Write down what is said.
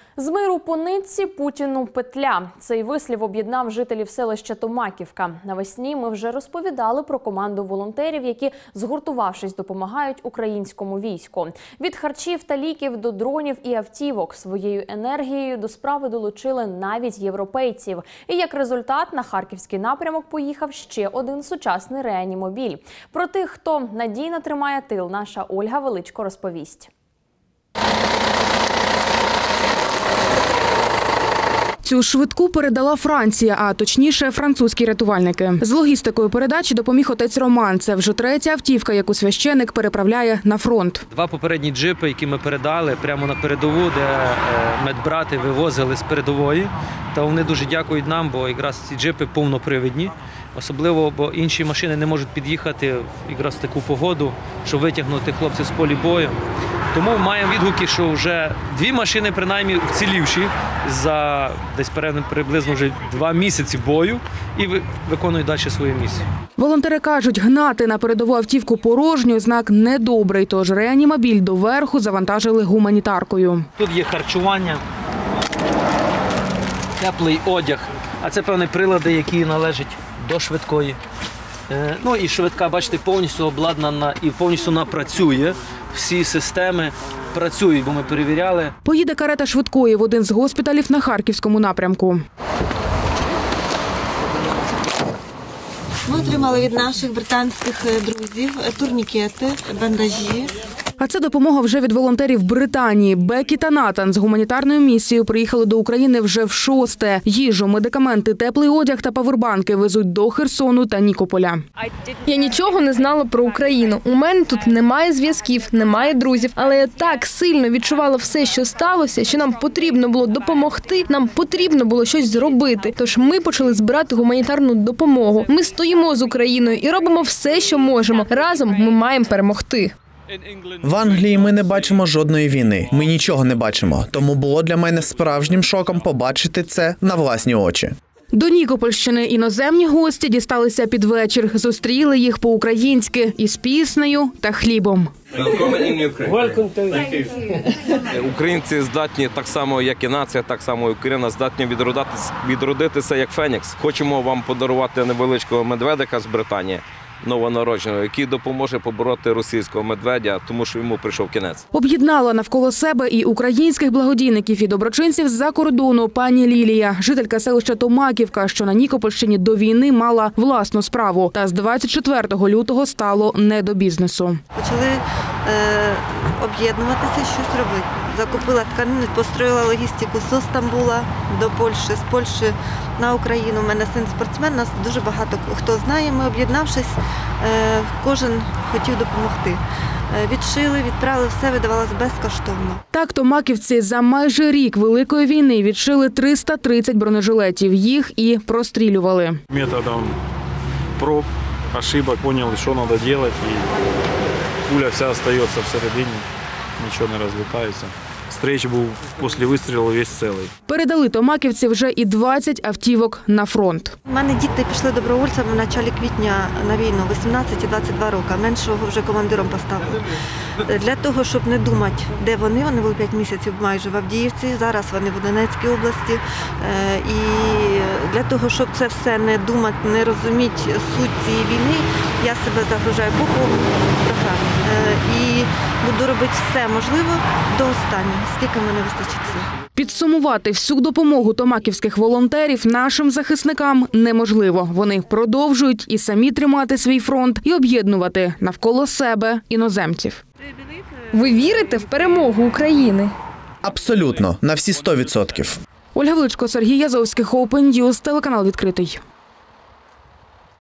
З миру по нитці, Путіну петля. Цей вислів об'єднав жителів селища Томаківка. Навесні ми вже розповідали про команду волонтерів, які, згуртувавшись, допомагають українському війську. Від харчів та ліків до дронів і автівок. Своєю енергією до справи долучили навіть європейців. І як результат на харківський напрямок поїхав ще один сучасний реанімобіль. Про тих, хто надійно тримає тил, наша Ольга Величко розповість. Цю швидку передала Франція, а точніше французькі рятувальники. З логістикою передачі допоміг отець Роман. Це вже третя автівка, яку священик переправляє на фронт. Два попередні джипи, які ми передали прямо на передову, де медбрати вивозили з передової. Та вони дуже дякують нам, бо якраз ці джипи повнопривідні. Особливо, бо інші машини не можуть під'їхати якраз в таку погоду, щоб витягнути хлопців з полі бою. Тому маємо відгуки, що вже дві машини, принаймні, вцілівші за десь приблизно вже 2 місяці бою і виконують далі свою місію. Волонтери кажуть, гнати на передову автівку порожньою – знак недобрий, тож реанімобіль доверху завантажили гуманітаркою. Тут є харчування, теплий одяг, а це певні прилади, які належать до швидкої. Ну і швидка, бачите, повністю обладнана і повністю вона працює. Всі системи працюють, бо ми перевіряли. Поїде карета швидкої в один з госпіталів на харківському напрямку. Ми отримали від наших британських друзів турнікети, бандажі. А це допомога вже від волонтерів Британії. Бекі та Натан з гуманітарною місією приїхали до України вже в 6-те. Їжу, медикаменти, теплий одяг та павербанки везуть до Херсону та Нікополя. Я нічого не знала про Україну. У мене тут немає зв'язків, немає друзів. Але я так сильно відчувала все, що сталося, що нам потрібно було допомогти, нам потрібно було щось зробити. Тож ми почали збирати гуманітарну допомогу. Ми стоїмо з Україною і робимо все, що можемо. Разом ми маємо перемогти. В Англії ми не бачимо жодної війни. Ми нічого не бачимо. Тому було для мене справжнім шоком побачити це на власні очі. До Нікопольщини іноземні гості дісталися під вечір. Зустріли їх по-українськи із піснею та хлібом. Українці здатні так само, як і нація, так само і Україна, здатні відродитися як Фенікс. Хочемо вам подарувати невеличкого медведика з Британії, новонародженого, який допоможе побороти російського медведя, тому що йому прийшов кінець. Об'єднала навколо себе і українських благодійників, і доброчинців з-за кордону пані Лілія, жителька селища Томаківка, що на Нікопольщині до війни мала власну справу. Та з 24 лютого стало не до бізнесу. Почали об'єднуватися, щось робити. Закупила тканини, построїла логістику з Стамбула до Польщі, з Польщі на Україну. У мене син спортсмен, нас дуже багато хто знає. Ми, об'єднавшись, кожен хотів допомогти. Відшили, відправили, все видавалося безкоштовно. Так, томаківці за майже рік Великої війни відшили 330 бронежилетів. Їх і прострілювали. Методом проб, ошибок поняли, що треба робити, і пуля вся залишається всередині, нічого не розлітається. Стрейч був після вистрілу весь цілий. Передали томаківці вже і 20 автівок на фронт. У мене діти пішли добровольцями в початку квітня на війну, 18 і 22 роки. Меншого вже командиром поставили. Для того, щоб не думати, де вони були 5 місяців майже в Авдіївці, зараз вони в Донецькій області. І для того, щоб це все не думати, не розуміти суть цієї війни, я себе загружаю по повній програмі. І буду робити все можливе до останнього, скільки мене вистачить сил. Підсумувати всю допомогу томаківських волонтерів нашим захисникам неможливо. Вони продовжують і самі тримати свій фронт, і об'єднувати навколо себе іноземців. Ви вірите в перемогу України? Абсолютно, на всі 100%. Ольга Величко, Сергій Язовський, Open News, телеканал «Відкритий».